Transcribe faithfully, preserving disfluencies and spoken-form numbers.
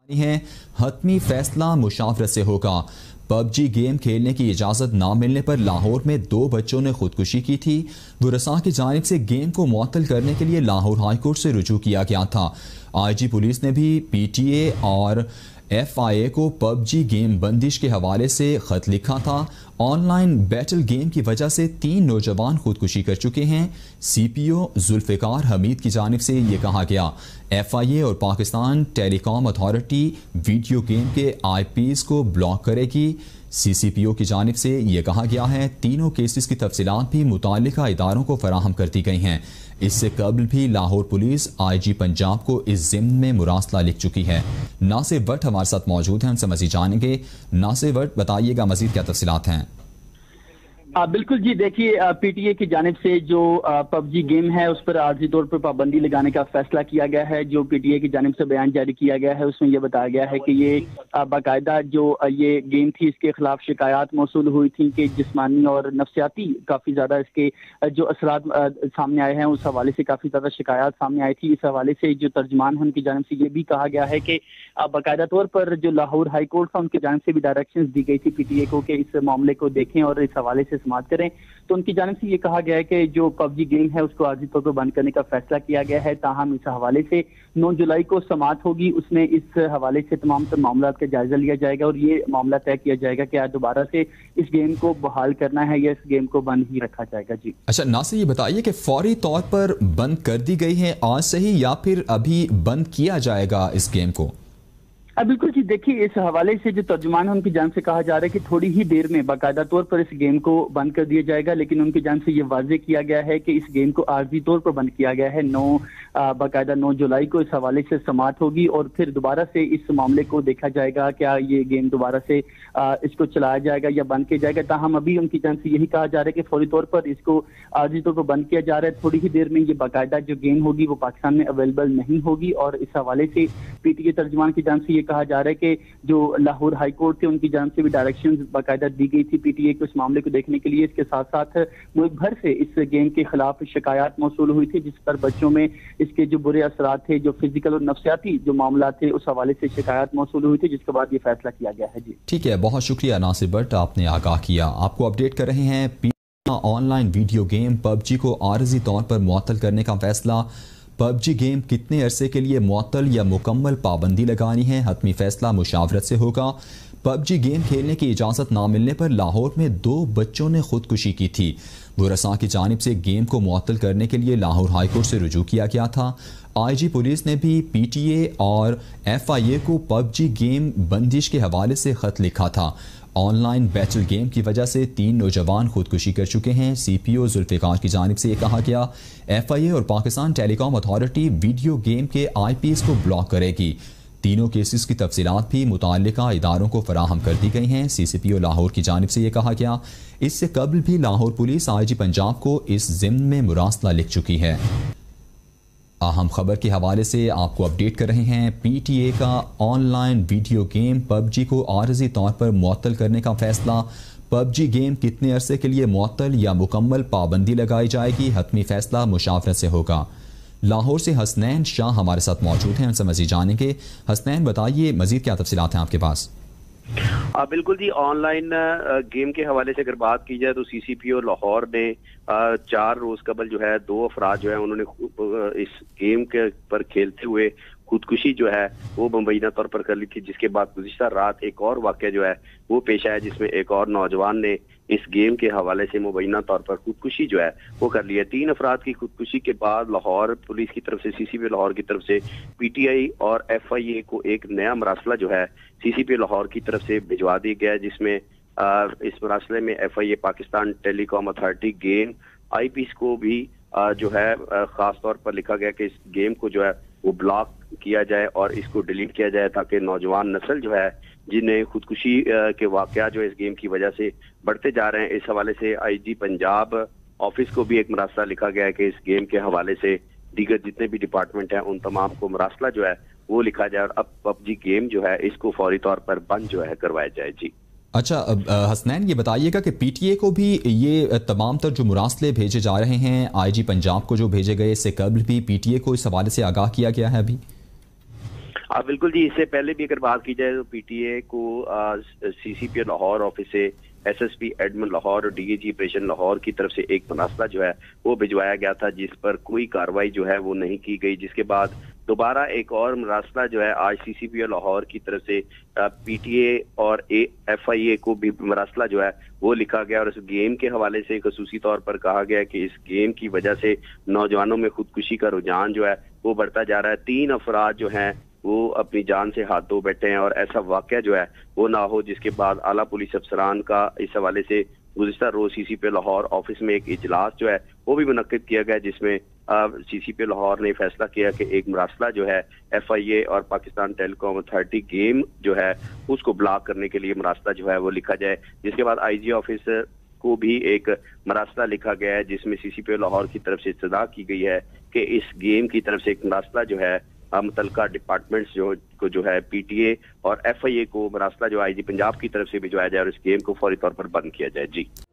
है हतमी फैसला मुशावरत से होगा। पबजी गेम खेलने की इजाज़त ना मिलने पर लाहौर में दो बच्चों ने खुदकुशी की थी। वरसा की जानिब से गेम को मुअत्तल करने के लिए लाहौर हाई कोर्ट से रुजू किया गया था। आई जी पुलिस ने भी पी टी ए और एफ आई ए को पबजी गेम बंदिश के हवाले से खत लिखा था। ऑनलाइन बैटल गेम की वजह से तीन नौजवान खुदकुशी कर चुके हैं। C P O Zulfiqar Hameed की जानिब से ये कहा गया। एफ आई ए और Pakistan telecom authority video game के आई पीज़ को ब्लॉक करेगी। सी सी पी ओ की जानिब से ये कहा गया है तीनों केसेस की तफसीलात भी मुताल्लिका इदारों को फराहम कर दी गई हैं। इससे कबल भी Lahore police I G Punjab को इस ज़िम्न में मुरासला लिख चुकी है। नासिर भट्ट हमारे साथ मौजूद हैं, उनसे मजीद जानेंगे। नासिर भट्ट, बताइएगा मजीद क्या तफसीलात हैं? आ, बिल्कुल जी, देखिए पीटीए की जानिब से जो पबजी गेम है उस पर आर्जी तौर पर पाबंदी लगाने का फैसला किया गया है। जो पीटीए की जानिब से बयान जारी किया गया है उसमें यह बताया गया है कि ये बाकायदा जो ये गेम थी इसके खिलाफ शिकायत मौसूल हुई थी कि जिस्मानी और नफ्सियाती काफ़ी ज़्यादा इसके जो असरात सामने आए हैं उस हवाले से काफ़ी ज़्यादा शिकायत सामने आई थी। इस हवाले से जो तर्जमान है उनकी जानिब से ये भी कहा गया है कि बाकायदा तौर पर जो लाहौर हाई कोर्ट था उनकी जानिब से भी डायरेक्शंस दी गई थी पीटीए को कि इस मामले को देखें और इस हवाले से समाप्त करें। तो उनकी जानिब से ये कहा गया है कि जो पबजी गेम है उसको आर्जी तौर पर बंद करने का फैसला किया गया है। ताहम इस हवाले से नौ जुलाई को समाअत होगी, उसमें इस हवाले से तमाम तर मामला का जायजा लिया जाएगा और ये मामला तय किया जाएगा कि आज दोबारा से इस गेम को बहाल करना है या इस गेम को बंद ही रखा जाएगा। जी अच्छा नासिर, ये बताइए कि फौरी तौर पर बंद कर दी गई है आज से ही या फिर अभी बंद किया जाएगा इस गेम को? अब बिल्कुल जी, देखिए इस हवाले से जो तर्जुमान है उनकी जान से कहा जा रहा है कि थोड़ी ही देर में बाकायदा तौर पर इस गेम को बंद कर दिया जाएगा, लेकिन उनकी जान से ये वाजे किया गया है कि इस गेम को आर्जी तौर पर बंद किया गया है। नौ बाकायदा नौ जुलाई को इस हवाले से समाअत होगी और फिर दोबारा से इस मामले को देखा जाएगा क्या ये गेम दोबारा से आ, इसको चलाया जाएगा या बंद किया जाएगा। ताहम अभी उनकी जान से यही कहा जा रहा है कि फौरी तौर पर इसको आर्जी तौर पर बंद किया जा रहा है। थोड़ी ही देर में ये बाकायदा जो गेम होगी वो पाकिस्तान में अवेलेबल नहीं होगी और इस हवाले से पीटीए तर्जुमान की जान से ये कहा जा रहा है कि जो लाहौर हाई कोर्ट थे उनकी जानिब से भी डायरेक्शंस बाकायदा दी गई थी पीटीए को इस मामले को देखने के लिए। इसके साथ साथ मुल्क भर से इस गेम के खिलाफ शिकायत मौसूल हुई थी जिस पर बच्चों में इसके जो बुरे असरात थे, जो फिजिकल और नफ्सियाती जो मामला थे, उस हवाले से शिकायत मौसूल हुई थी, जिसके बाद ये फैसला किया गया है। जी ठीक है, बहुत शुक्रिया नासिर भट्ट, आपने आगाह किया। आपको अपडेट कर रहे हैं ऑनलाइन वीडियो गेम पबजी को आर्जी तौर पर मुअत्तल करने का फैसला। पबजी गेम कितने अरसे के लिए मुअत्तल या मुकम्मल पाबंदी लगानी है, हतमी फैसला मुशावरत से होगा। पबजी गेम खेलने की इजाज़त ना मिलने पर लाहौर में दो बच्चों ने खुदकुशी की थी। वरसा की जानिब से गेम को मुअत्तल करने के लिए लाहौर हाई कोर्ट से रुजू किया गया था। आई जी पुलिस ने भी पी टी ए और एफ आई ए को पबजी गेम बंदिश के हवाले से खत लिखा था। ऑनलाइन बैटल गेम की वजह से तीन नौजवान खुदकुशी कर चुके हैं। सी पी ओ जुल्फ़िकार की जानिब से ये कहा गया। एफ आई ए और Pakistan telecom authority video game के आई पीज़ को ब्लॉक करेगी। तीनों केसेस की तफसीलात भी मुताल्लिका इदारों को फराहम कर दी गई हैं। सी सी पी ओ लाहौर की जानिब से ये कहा गया। इससे कबल भी Lahore police I G Punjab को इस ज़िम्न में मुरासला लिख चुकी है। अहम खबर के हवाले से आपको अपडेट कर रहे हैं। पी टी ए का ऑनलाइन वीडियो गेम पबजी को आर्जी तौर पर मुअत्तल करने का फैसला। पबजी गेम कितने अरसे के लिए मुअत्तल या मुकम्मल पाबंदी लगाई जाएगी, हतमी फैसला मुशावरत से होगा। लाहौर से हसनैन शाह हमारे साथ मौजूद हैं, उनसे मजीद जानेंगे। हसनैन, बताइए मजीद क्या तफसीलात हैं आपके पास? आ, बिल्कुल जी, ऑनलाइन गेम के हवाले से अगर बात की जाए तो सी सी पी ओ लाहौर ने आ, चार रोज कबल जो है दो अफराद जो है उन्होंने इस गेम के पर खेलते हुए खुदकुशी जो है वो मुबैना तौर पर कर ली थी, जिसके बाद गुज़िश्ता रात एक और वाक़या जो है वो पेश आया जिसमें एक और नौजवान ने इस गेम के हवाले से मुबैना तौर पर खुदकुशी जो है वो कर ली है। तीन अफराद की खुदकुशी के बाद लाहौर पुलिस की तरफ से, सी सी पी लाहौर की तरफ से पी टी आई और एफ आई ए को एक नया मरासला जो है सी सी पी लाहौर की तरफ से भिजवा दिया गया है, जिसमें आ, इस मरासले में F I A Pakistan telecom authority game I Ps को भी आ, जो है ख़ास तौर पर लिखा गया कि इस गेम को जो है वो ब्लॉक किया जाए और इसको डिलीट किया जाए ताकि नौजवान नस्ल जो है जिन्हें खुदकुशी के वाक़या जो इस गेम की वजह से बढ़ते जा रहे हैं, इस हवाले से आई जी पंजाब ऑफिस को भी एक मरासला लिखा गया है कि इस गेम के हवाले से दीगर जितने भी डिपार्टमेंट हैं उन तमाम को मरासला जो है वो लिखा जाए और अब पबजी गेम जो है इसको फौरी तौर पर बंद जो है करवाया जाए। जी अच्छा हसनैन, ये बताइएगा कि पी टी ए को भी ये तमाम तर जो मुरासले भेजे जा रहे हैं, आई जी पंजाब को जो भेजे गए, इससे कबल भी पी टी ए को इस हवाले से आगाह किया गया है? अभी हाँ बिल्कुल जी, इससे पहले भी अगर बात की जाए तो पीटीए को सीसीपी लाहौर ऑफिस से एसएसपी एडमिन लाहौर और डीएजी ऑपरेशन लाहौर की तरफ से एक मरासला जो है वो भिजवाया गया था, जिस पर कोई कार्रवाई जो है वो नहीं की गई, जिसके बाद दोबारा एक और मरासला जो है आज सीसीपी लाहौर की तरफ से पीटीए और एफआईए को भी मरासला जो है वो लिखा गया और इस गेम के हवाले से खसूसी तौर पर कहा गया कि इस गेम की वजह से नौजवानों में खुदकुशी का रुझान जो है वो बढ़ता जा रहा है। तीन अफराद जो हैं वो अपनी जान से हाथ धो बैठे हैं और ऐसा वाकया जो है वो ना हो, जिसके बाद आला पुलिस अफसरान का इस हवाले से गुज़िश्ता रोज सीसीपी लाहौर ऑफिस में एक इजलास जो है वो भी मुनक्किद किया गया, जिसमें सीसीपी लाहौर ने फैसला किया कि एक मरासला जो है एफआईए और पाकिस्तान टेलीकॉम अथॉरिटी गेम जो है उसको ब्लॉक करने के लिए मरासला जो है वो लिखा जाए। जिसके बाद आईजी ऑफिस को भी एक मरासला लिखा गया है, जिसमें सीसीपी लाहौर की तरफ से इस्तदा की गई है कि इस गेम की तरफ से एक मरासला जो है मुतलका डिपार्टमेंट्स जो को जो है पीटीए और एफआईए को मरासला जो आईजी पंजाब की तरफ से भिजवाया जाए और इस गेम को फौरी तौर पर बंद किया जाए। जी।